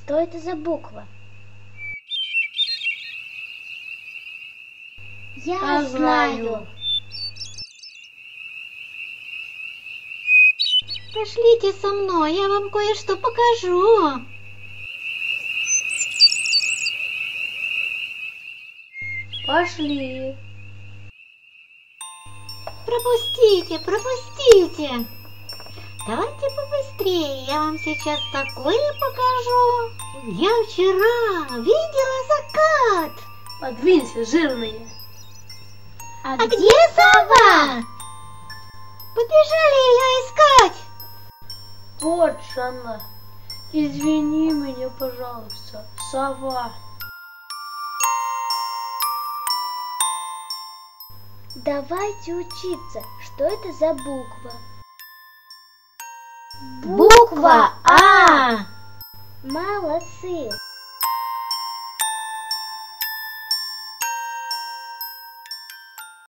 Что это за буква? Я знаю. Пошлите со мной, я вам кое-что покажу. Пошли. Пропустите, пропустите. Давайте побыстрее, я вам сейчас такое покажу. Я вчера видела закат. Подвинься, жирные. А где сова? Побежали ее искать. Вот же она. Извини меня, пожалуйста, сова. Давайте учиться, что это за буква. Буква А.